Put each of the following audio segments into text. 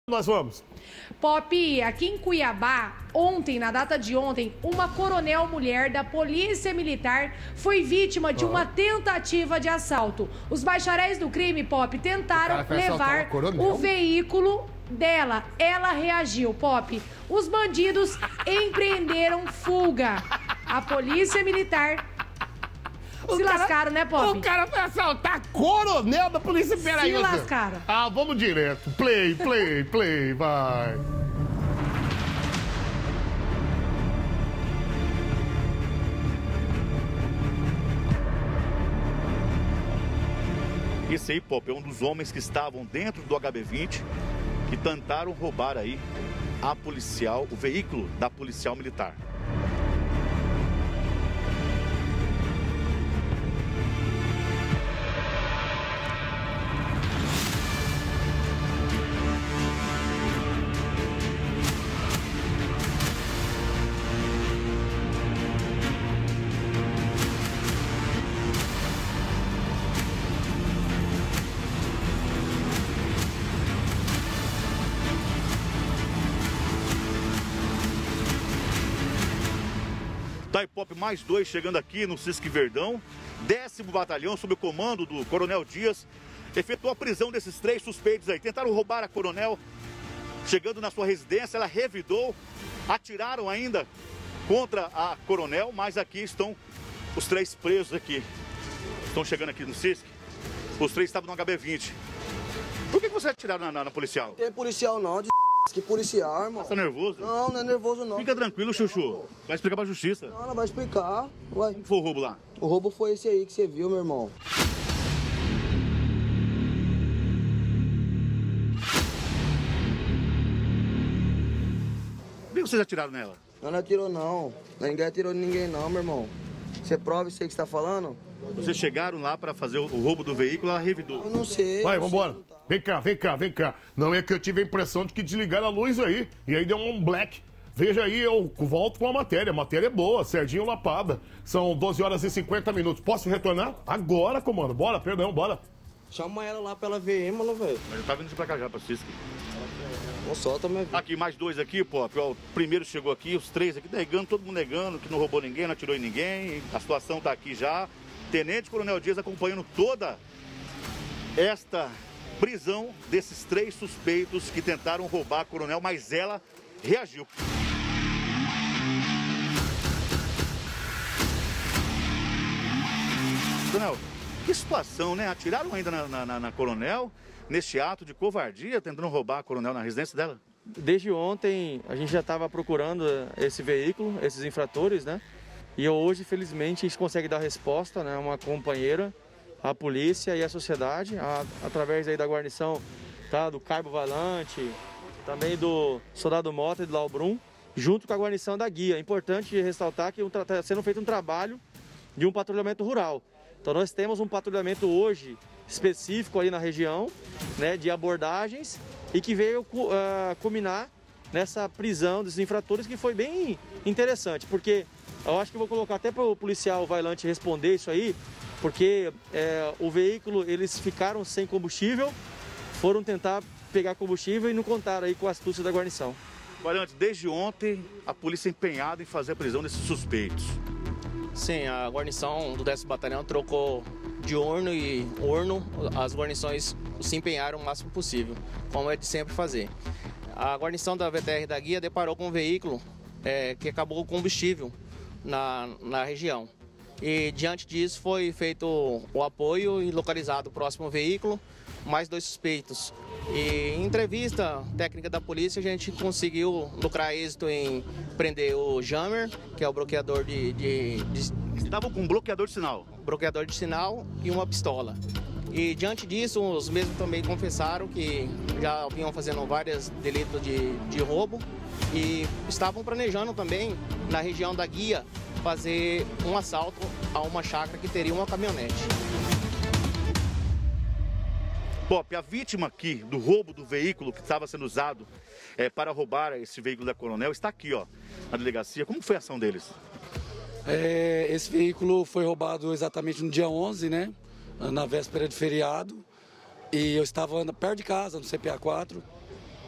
Nós vamos. Pop, aqui em Cuiabá, ontem, na data de ontem, uma coronel mulher da Polícia Militar foi vítima de uma tentativa de assalto. Os bacharéis do crime, Pop, tentaram levar o veículo dela. Ela reagiu, Pop. Os bandidos empreenderam fuga. A Polícia Militar se lascaram, né, Pop? O cara vai assaltar coronel da polícia. Peraí, se lascaram. Ah, vamos direto. Play, vai. Esse aí, Pop, é um dos homens que estavam dentro do HB20 que tentaram roubar aí o veículo da policial militar. Tá, e Pop, mais dois chegando aqui no Cisque Verdão. 10º Batalhão, sob o comando do Coronel Dias, efetuou a prisão desses 3 suspeitos aí. Tentaram roubar a coronel, chegando na sua residência, ela revidou, atiraram ainda contra a coronel, mas aqui estão os 3 presos aqui. Estão chegando aqui no Cisque. Os 3 estavam no HB20. Por que você atiraram na policial? Não tem policial não, que policial, irmão. Você tá nervoso? Não, não é nervoso não. Fica tranquilo, Chuchu. Vai explicar pra justiça. Não, ela vai explicar. Ué. Como foi o roubo lá? O roubo foi esse aí que você viu, meu irmão. Por que vocês atiraram nela? Não atirou não. Ninguém atirou em ninguém não, meu irmão. Você prova isso aí que você tá falando? Vocês chegaram lá para fazer o roubo do veículo, ela revidou. Eu não sei. Vai, vambora. Vem cá. Não é que eu tive a impressão de que desligaram a luz aí. E aí deu um black. Veja aí, eu volto com a matéria. A matéria é boa, Serginho Lapada. São 12 horas e 50 minutos. Posso retornar? Agora, comando. Bora. Chama ela lá pra ela ver, mano, velho. Mas eu tava vindo pra cá já, pra Cisque. Não solta, meu filho. Aqui, mais 2 aqui, Pop. Ó, o primeiro chegou aqui, os 3 aqui negando, todo mundo negando, que não roubou ninguém, não atirou em ninguém. A situação tá aqui já. Tenente Coronel Dias acompanhando toda esta prisão desses 3 suspeitos que tentaram roubar a coronel, mas ela reagiu. Coronel, que situação, né? Atiraram ainda na coronel, neste ato de covardia, tentando roubar a coronel na residência dela? Desde ontem a gente já estava procurando esse veículo, esses infratores, né? E hoje, felizmente, a gente consegue dar resposta, né? Uma companheira, a polícia e a sociedade, através aí da guarnição, tá? Do Caibo Valante, também do Soldado Mota e do Laubrum, junto com a guarnição da Guia. É importante ressaltar que está sendo feito um trabalho de um patrulhamento rural. Então nós temos um patrulhamento hoje específico ali na região, né? De abordagens e que veio culminar nessa prisão dos infratores, que foi bem interessante, porque eu acho que vou colocar até para o policial Vailante responder isso aí, porque o veículo, eles ficaram sem combustível, foram tentar pegar combustível e não contaram aí com a astúcia da guarnição. Vailante, desde ontem a polícia é empenhada em fazer a prisão desses suspeitos. Sim, a guarnição do 10º Batalhão trocou de urno e urno, as guarnições se empenharam o máximo possível, como é de sempre fazer. A guarnição da VTR da Guia deparou com um veículo que acabou o combustível na região. E diante disso foi feito o apoio e localizado o próximo veículo, mais 2 suspeitos. E em entrevista técnica da polícia a gente conseguiu lucrar êxito em prender o Jammer, que é o bloqueador Estavam com um bloqueador de sinal. Bloqueador de sinal e uma pistola. E diante disso, os mesmos também confessaram que já vinham fazendo vários delitos de roubo e estavam planejando também, na região da Guia, fazer um assalto a uma chácara que teria uma caminhonete. Pop, a vítima aqui do roubo do veículo que estava sendo usado para roubar esse veículo da coronel está aqui, ó, na delegacia. Como foi a ação deles? Esse veículo foi roubado exatamente no dia 11, né? Na véspera de feriado. E eu estava perto de casa, no CPA 4.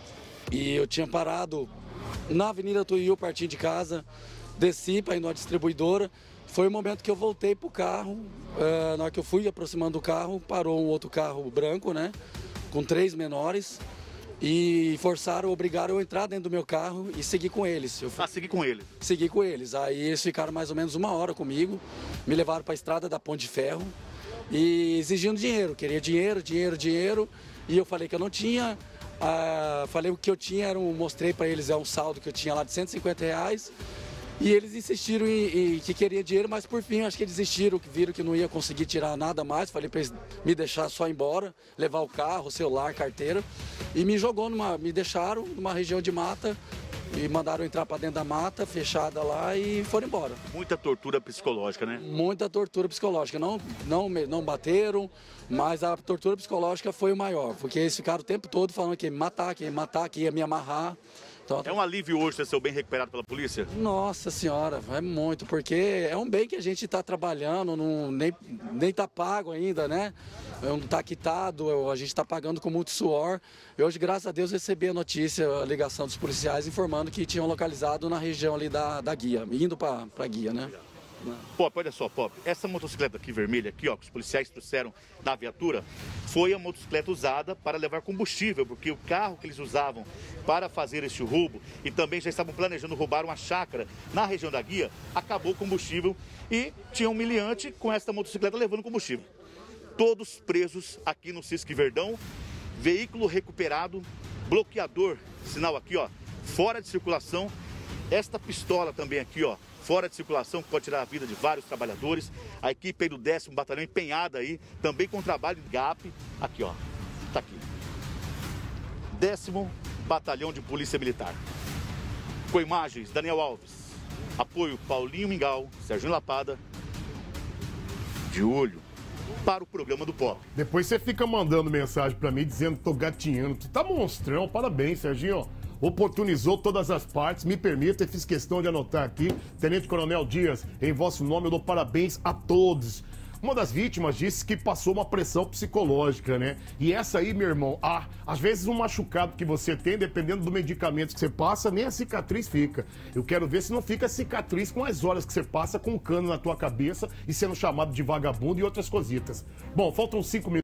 E eu tinha parado na Avenida Tuiú, partindo de casa, desci para ir numa distribuidora. Foi o momento que eu voltei pro carro, na hora que eu fui aproximando do carro, parou um outro carro branco, né, com 3 menores. E obrigaram eu a entrar dentro do meu carro e seguir com eles. Segui com eles? Segui com eles. Aí eles ficaram mais ou menos 1 hora comigo, me levaram para a estrada da Ponte de Ferro e exigindo dinheiro. Queria dinheiro. E eu falei que eu não tinha. Falei o que eu tinha, mostrei para eles um saldo que eu tinha lá de R$150. E eles insistiram em que queria dinheiro, mas por fim acho que eles desistiram, viram que não ia conseguir tirar nada mais. Falei para eles me deixar só ir embora, levar o carro, o celular, carteira. E me deixaram numa região de mata e mandaram entrar para dentro da mata, fechada lá, e foram embora. Muita tortura psicológica, né? Muita tortura psicológica. Não bateram, mas a tortura psicológica foi o maior, porque eles ficaram o tempo todo falando que ia me matar, que ia me amarrar. É um alívio hoje ser bem recuperado pela polícia? Nossa senhora, é muito, porque é um bem que a gente está trabalhando, nem está pago ainda, né? Não está quitado, a gente está pagando com muito suor. E hoje, graças a Deus, recebi a ligação dos policiais informando que tinham localizado na região ali da Guia, indo para a Guia, né? Pop, olha só, Pop, essa motocicleta aqui vermelha, aqui, ó, que os policiais trouxeram na viatura, foi a motocicleta usada para levar combustível, porque o carro que eles usavam para fazer esse roubo, e também já estavam planejando roubar uma chácara na região da Guia, acabou o combustível e tinha um miliante com essa motocicleta levando combustível. Todos presos aqui no Cisque Verdão, veículo recuperado, bloqueador, sinal aqui, ó, fora de circulação, esta pistola também aqui, ó, fora de circulação, que pode tirar a vida de vários trabalhadores. A equipe aí do 10º Batalhão empenhada aí, também com trabalho de GAP. Aqui, ó, tá aqui. 10º Batalhão de Polícia Militar. Com imagens, Daniel Alves. Apoio, Paulinho Mingau, Serginho Lapada. De olho para o programa do Pop. Depois você fica mandando mensagem pra mim dizendo que tô gatinhando. Tu tá monstrão, parabéns, Serginho. Oportunizou todas as partes, me permita, fiz questão de anotar aqui. Tenente Coronel Dias, em vosso nome eu dou parabéns a todos. Uma das vítimas disse que passou uma pressão psicológica, né? E essa aí, meu irmão, às vezes um machucado que você tem, dependendo do medicamento que você passa, nem a cicatriz fica. Eu quero ver se não fica cicatriz com as horas que você passa com um cano na tua cabeça e sendo chamado de vagabundo e outras cositas. Bom, faltam 5 minutos.